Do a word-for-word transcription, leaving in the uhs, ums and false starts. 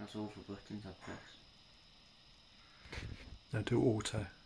That's all for buttons I press. Now do auto.